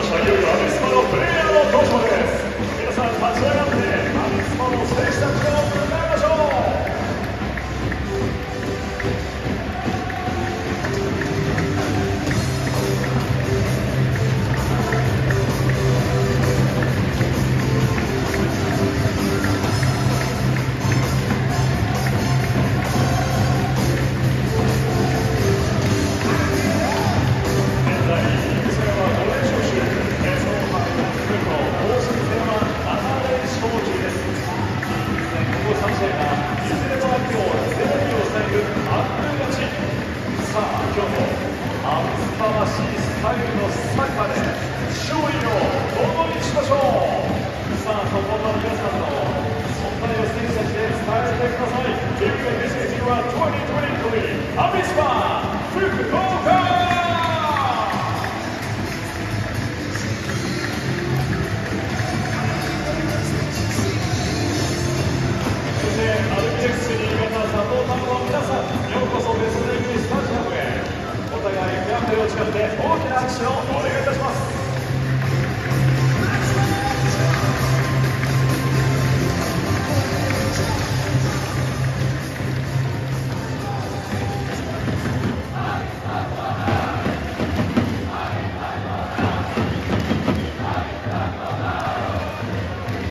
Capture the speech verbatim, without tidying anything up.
した。いよいよアビスパのプレイヤーの登場です。皆さん立ち上がってアビスパの選手たちを迎えましょう。お互いフェアプレーを誓って大きな拍手をお願いいたします。